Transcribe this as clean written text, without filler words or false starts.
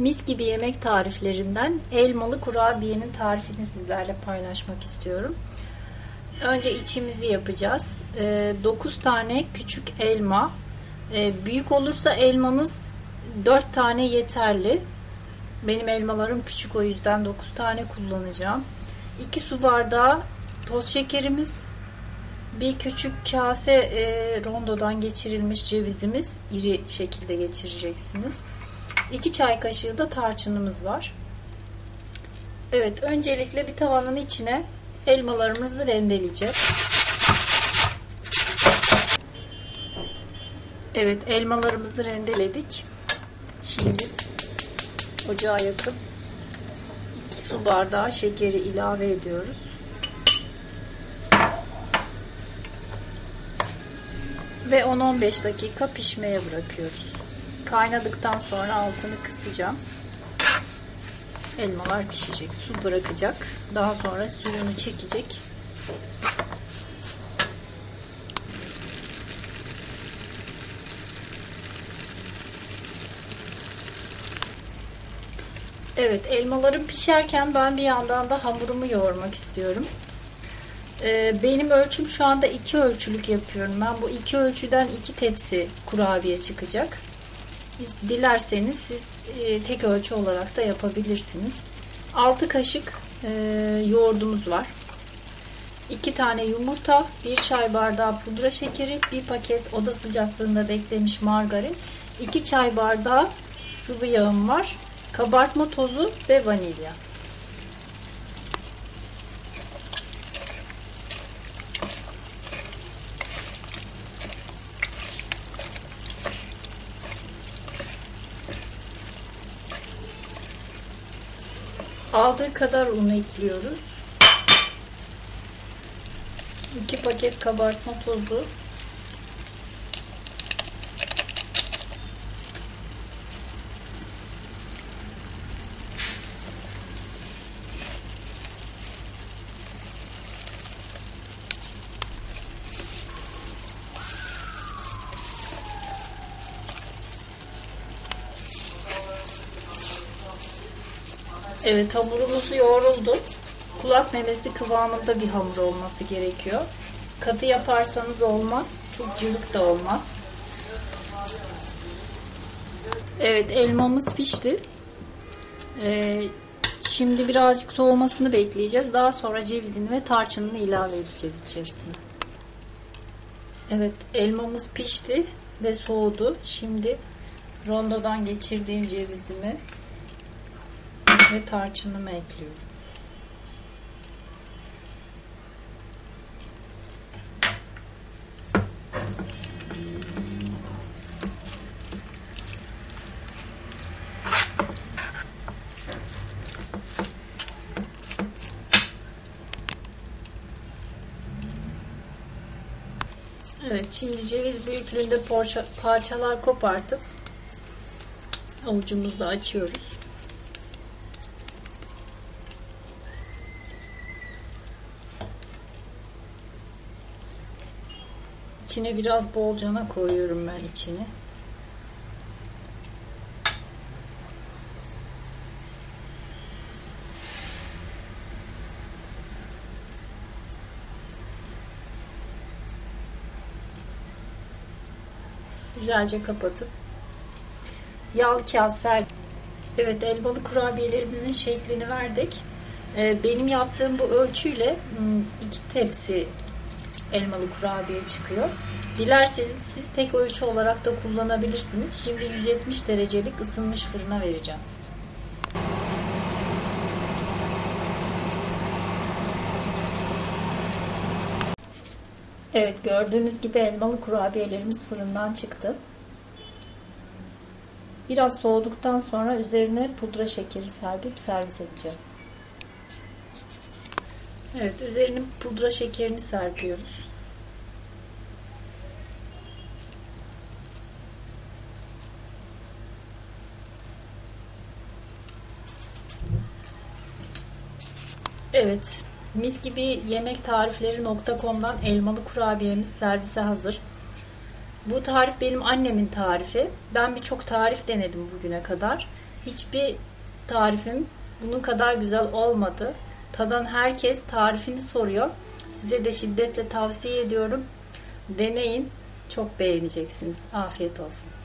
Mis gibi yemek tariflerinden elmalı kurabiyenin tarifini sizlerle paylaşmak istiyorum. Önce içimizi yapacağız. 9 tane küçük elma. Büyük olursa elmanız 4 tane yeterli. Benim elmalarım küçük, o yüzden 9 tane kullanacağım. 2 su bardağı toz şekerimiz. Bir küçük kase rondodan geçirilmiş cevizimiz. İri şekilde geçireceksiniz. 2 çay kaşığı da tarçınımız var. Evet, öncelikle bir tavanın içine elmalarımızı rendeleyeceğiz. Evet, elmalarımızı rendeledik. Şimdi ocağa yakıp 2 su bardağı şekeri ilave ediyoruz. Ve 10-15 dakika pişmeye bırakıyoruz. Kaynadıktan sonra altını kısacağım. Elmalar pişecek, su bırakacak. Daha sonra suyunu çekecek. Evet, elmalarım pişerken ben bir yandan da hamurumu yoğurmak istiyorum. Benim ölçüm şu anda 2 ölçülük yapıyorum. Ben bu 2 ölçüden 2 tepsi kurabiye çıkacak. Dilerseniz siz tek ölçü olarak da yapabilirsiniz. 6 kaşık yoğurdumuz var. 2 tane yumurta, 1 çay bardağı pudra şekeri, 1 paket oda sıcaklığında beklemiş margarin, 2 çay bardağı sıvı yağım var, kabartma tozu ve vanilya. Aldığı kadar un ekliyoruz. 2 paket kabartma tozu. Evet, hamurumuz yoğruldu. Kulak memesi kıvamında bir hamur olması gerekiyor. Katı yaparsanız olmaz. Çok cıvık da olmaz. Evet, elmamız pişti. Şimdi birazcık soğumasını bekleyeceğiz. Daha sonra cevizini ve tarçınını ilave edeceğiz içerisine. Evet, elmamız pişti ve soğudu. Şimdi rondodan geçirdiğim cevizimi ve tarçınımı ekliyorum. Evet, şimdi ceviz büyüklüğünde parçalar kopartıp avucumuzda açıyoruz. İçine biraz bolcana koyuyorum ben içine. Güzelce kapatıp yağlı kağıt ser. Evet, elmalı kurabiyelerimizin şeklini verdik. Benim yaptığım bu ölçüyle 2 tepsi elmalı kurabiye çıkıyor. Dilerseniz siz tek ölçü olarak da kullanabilirsiniz. Şimdi 170 derecelik ısınmış fırına vereceğim. Evet, gördüğünüz gibi elmalı kurabiyelerimiz fırından çıktı. Biraz soğuduktan sonra üzerine pudra şekeri serpip servis edeceğim. Evet, üzerine pudra şekerini serpiyoruz. Evet, mis gibi yemek tarifleri.com'dan elmalı kurabiyemiz servise hazır. Bu tarif benim annemin tarifi. Ben birçok tarif denedim bugüne kadar. Hiçbir tarifim bunun kadar güzel olmadı. Tadan herkes tarifini soruyor. Size de şiddetle tavsiye ediyorum. Deneyin. Çok beğeneceksiniz. Afiyet olsun.